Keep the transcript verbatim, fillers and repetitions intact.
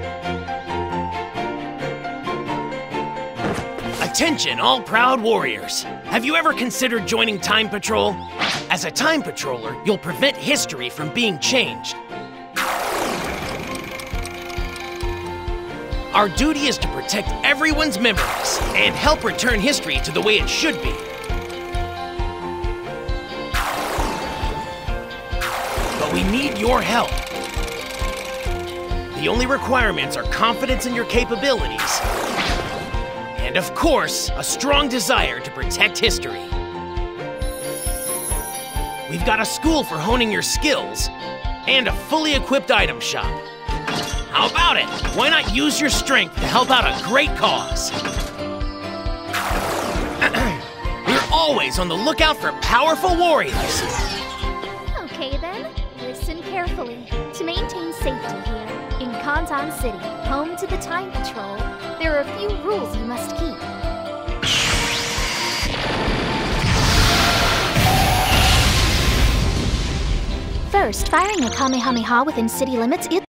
Attention, all proud warriors! Have you ever considered joining Time Patrol? As a Time Patroller, you'll prevent history from being changed. Our duty is to protect everyone's memories and help return history to the way it should be. But we need your help. The only requirements are confidence in your capabilities and, of course, a strong desire to protect history. We've got a school for honing your skills and a fully equipped item shop. How about it? Why not use your strength to help out a great cause? We're always on the lookout for powerful warriors. Okay then, listen carefully. To maintain safety here, in Kantan City, home to the Time Patrol, there are a few rules you must keep. First, firing a Kamehameha within city limits is